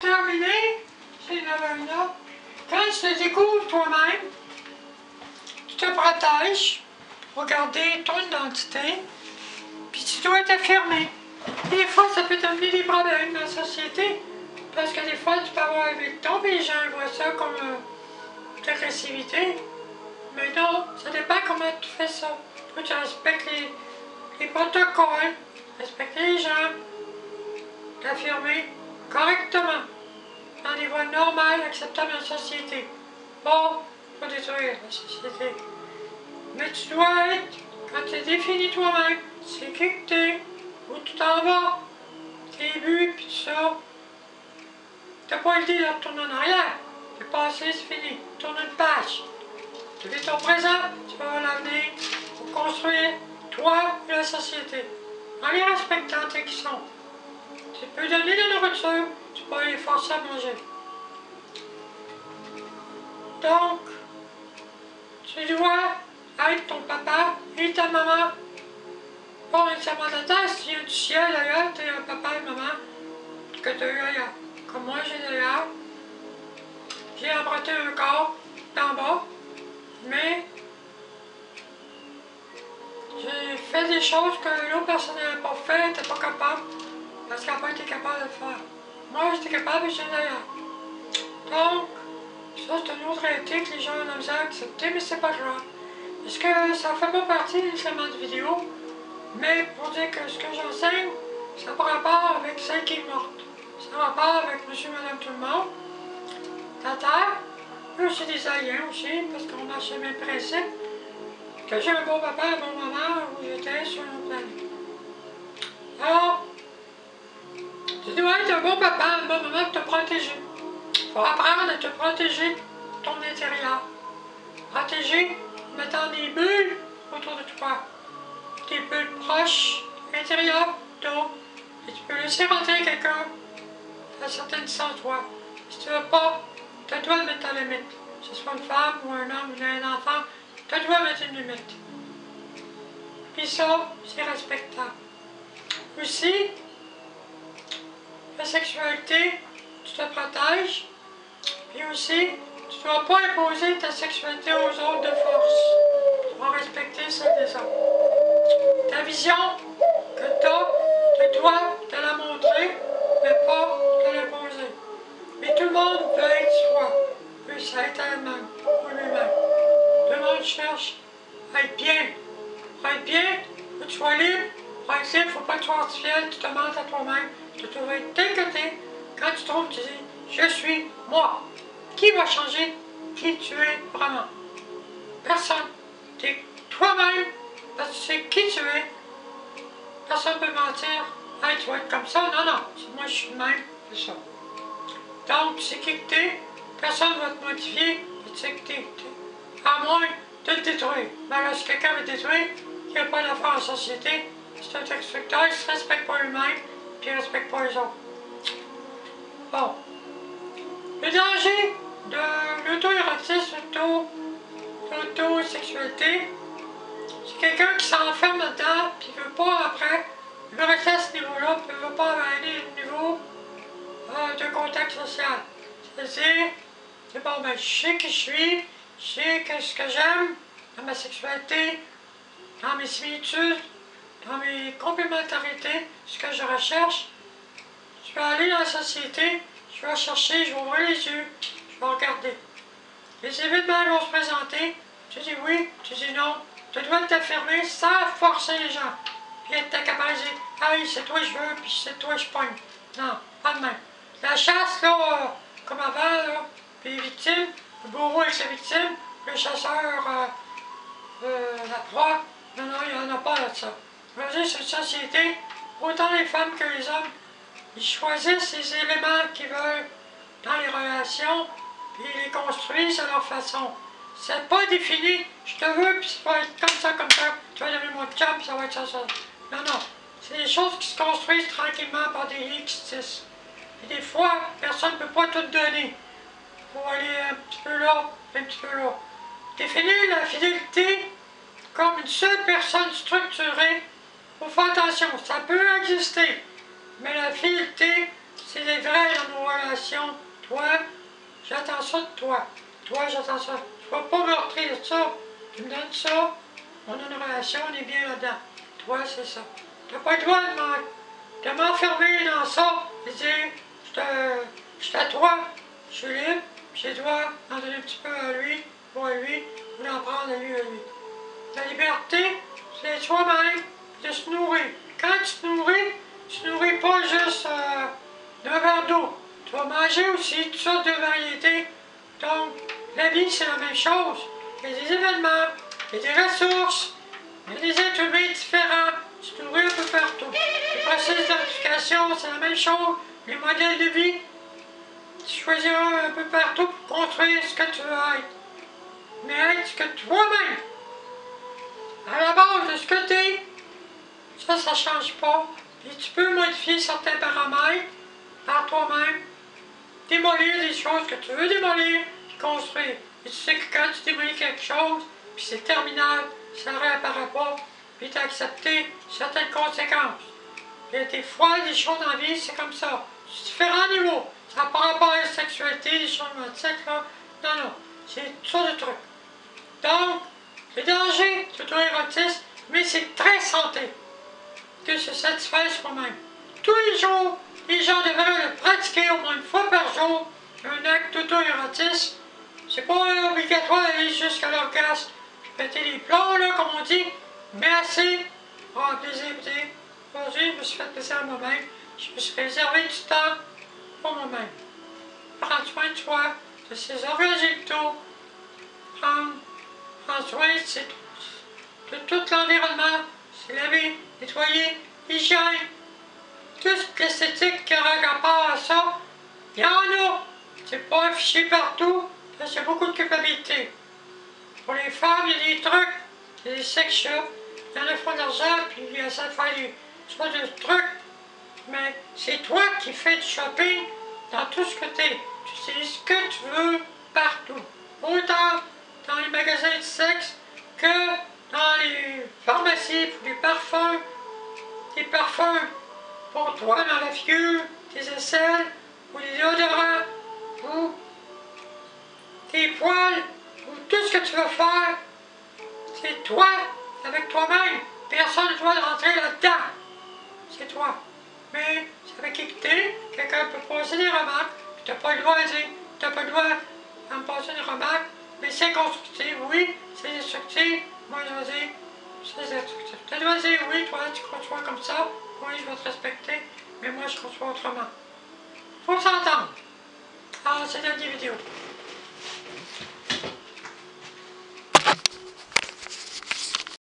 terminé, c'est une là. Quand tu te découvres toi-même, tu te protèges pour garder ton identité, puis tu dois t'affirmer. Des fois, ça peut t'amener des problèmes dans la société, parce que des fois, tu peux avoir avec ton, et les gens voient ça comme de l'agressivité. Mais non, ça dépend comment tu fais ça. Faut que tu respectes les protocoles, respecter les gens, t'affirmer correctement, dans des voies normales, acceptables dans la société. Pas pour détruire la société. Mais tu dois être, quand tu es défini toi-même, c'est qui que t'es, où tu t'en vas, tes buts, puis tout ça. T'as pas l'idée de retourner en arrière. C'est passé, c'est fini. Tourne une page. Tu vis ton présent, tu vas voir l'avenir pour construire toi et la société. En les respectant tes qui sont. Tu peux donner de la nourriture, tu peux les forcer à manger. Donc, tu dois être ton papa et ta maman. Pas nécessairement de terre, si tu viens du ciel d'ailleurs, tu es un papa et maman que tu as eu ailleurs. Comme moi, j'ai d'ailleurs. J'ai emprunté un corps d'en bas, mais j'ai fait des choses que l'autre personne n'avait pas fait, n'était pas capable, parce qu'elle n'a pas été capable de le faire. Moi, j'étais capable et j'ai d'ailleurs. Donc, ça, c'est une autre réalité que les gens ont la misère à accepter, mais c'est pas grave. Parce que ça fait pas partie nécessairement de vidéo, mais pour dire que ce que j'enseigne, ça n'a pas rapport avec celle qui est morte. Ça a rapport avec monsieur, madame, tout le monde. La Terre, eux aussi des aliens aussi, parce qu'on marche sur le même principe. Que j'ai un bon papa, un bon maman, où j'étais sur une autre planète. Alors, tu dois être un bon papa, un bon maman pour te protéger. Il faut apprendre à te protéger de ton intérieur. Protéger en mettant des bulles autour de toi. Des bulles proches, intérieures, d'autres. Et tu peux laisser rentrer quelqu'un à certaines distance toi. Si tu ne veux pas, tu dois le mettre en limite. Que ce soit une femme ou un homme ou un enfant, tu dois mettre une limite. Puis ça, c'est respectable. Aussi, la sexualité, tu te protèges. Puis aussi, tu ne dois pas imposer ta sexualité aux autres de force. Tu dois respecter celle des autres. Ta vision que tu as, tu dois te la montrer, mais pas te l'imposer. Mais tout le monde veut être soi, veut être elle-même, ou lui-même. Tout le monde cherche à être bien. Pour être bien, faut que tu sois libre. Pour être libre, il ne faut pas que tu sois artificiel, tu te mentes à toi-même. Tu dois être tel que tu es. Quand tu trouves, tu dis, je suis moi. Qui va changer qui tu es vraiment? Personne. Tu es toi-même, parce que tu sais qui tu es. Personne ne peut mentir. Hey, tu vas être comme ça. Non, non. Moi, je suis le même. C'est ça. Donc, tu sais qui que tu es. Personne ne va te modifier. Tu sais que tu es. À moins de le détruire. Mais là, si quelqu'un veut détruire, il n'y a pas d'affaire en société. C'est un respecteur, il ne se respecte pas lui-même, puis il ne respecte pas les autres. Bon. Le danger de l'auto-érotisme, l'auto-sexualité, c'est quelqu'un qui s'enferme dedans, puis il ne veut pas après, il veut rester à ce niveau-là, puis il ne veut pas aller au niveau de contact social. C'est-à-dire, c'est bon, ben, je sais qui je suis, je sais ce que j'aime dans ma sexualité, dans mes similitudes, dans mes complémentarités, ce que je recherche. Je vais aller dans la société, je vais chercher, je vais ouvrir les yeux, je vais regarder. Les événements vont se présenter, tu dis oui, tu dis non. Tu dois t'affirmer sans forcer les gens. Puis être capable de dire, ah oui, c'est toi je veux, puis c'est toi je pogne. Non, pas de même. La chasse, là, comme avant, là, puis les victimes, le bourreau avec ses victimes, le chasseur, la proie, non, non, il n'y en a pas là de ça. Je veux dire, c'est une société, autant les femmes que les hommes, ils choisissent les éléments qu'ils veulent dans les relations, puis ils les construisent à leur façon. C'est pas défini, je te veux, puis ça va être comme ça, tu vas devenir mon chum, puis ça va être ça, ça. Non, non. C'est des choses qui se construisent tranquillement par des lignes qui se tissent. Et des fois, personne ne peut pas tout donner. Il faut aller un petit peu là, un petit peu là. Définir la fidélité comme une seule personne structurée, il faut faire attention, ça peut exister. Mais la fidélité, c'est vrai dans nos relations. Toi, j'attends ça de toi. Toi, j'attends ça. Tu vas pas me retirer de ça. Tu me donnes ça. On a une relation, on est bien là-dedans. Toi, c'est ça. T'as pas le droit de m'enfermer dans ça et dire, je suis à toi, je suis libre, j'ai le droit d'en donner un petit peu à lui, ou d'en prendre à lui, à lui. La liberté, c'est d'être soi-même, de se nourrir. Quand tu te nourris pas juste d'un verre d'eau. Tu vas manger aussi toutes sortes de variétés. Donc, la vie, c'est la même chose. Il y a des événements, il y a des ressources, il y a des êtres humains différents. Tu te nourris un peu partout. Les processus d'éducation, c'est la même chose. Les modèles de vie, tu choisiras un peu partout pour construire ce que tu veux être. Mais être ce que toi-même, à la base de ce que tu es, ça ne change pas. Et tu peux modifier certains paramètres par toi-même, démolir des choses que tu veux démolir, puis construire. Et tu sais que quand tu démolis quelque chose, puis c'est terminal, ça ne réapparaît pas, puis tu as accepté certaines conséquences. Il y a des fois, des choses dans la vie, c'est comme ça. C'est différents niveaux. Ça n'a pas rapport à la sexualité, les changements de sexe, là. Non, non. C'est tout ça de trucs. Donc, le danger de l'auto-érotisme, mais c'est très santé de se satisfaire soi-même. Tous les jours, les gens devraient le pratiquer au moins une fois par jour, un acte d'auto-érotisme. C'est pas obligatoire d'aller jusqu'à l'orgasme, puis péter les plombs, là, comme on dit, mais assez pour un plaisir. Aujourd'hui, je me suis fait plaisir à moi-même. Je me suis réservé du temps pour moi-même. Prendre soin de toi, de ses organes génitaux, prendre soin de tout l'environnement, se laver, nettoyer, hygiène, tout l'esthétique qui a rapport à ça, il y en a. C'est pas affiché partout, parce qu'il y a beaucoup de culpabilité. Pour les femmes, il y a des trucs, il y a des sex shops, il y en a qui font de l'argent, puis il y a ça de faire des sortes de trucs. Mais c'est toi qui fais du shopping dans tout ce que tu es. Tu sais ce que tu veux partout. Autant dans les magasins de sexe que dans les pharmacies pour des parfums pour toi dans la figure, des aisselles, ou des déodorants, ou tes poils, ou tout ce que tu veux faire, c'est toi, avec toi-même. Personne ne doit rentrer là-dedans. C'est toi. Mais c'est avec équité, quelqu'un peut poser des remarques, tu n'as pas le droit à dire, tu n'as pas le droit à me poser une remarque, mais c'est constructif, oui, c'est destructif, moi je vais dire, c'est destructif. Tu dois dire, oui, toi tu conçois comme ça, oui, je vais te respecter, mais moi je conçois autrement. Faut s'entendre. Ah, c'est dans des vidéos.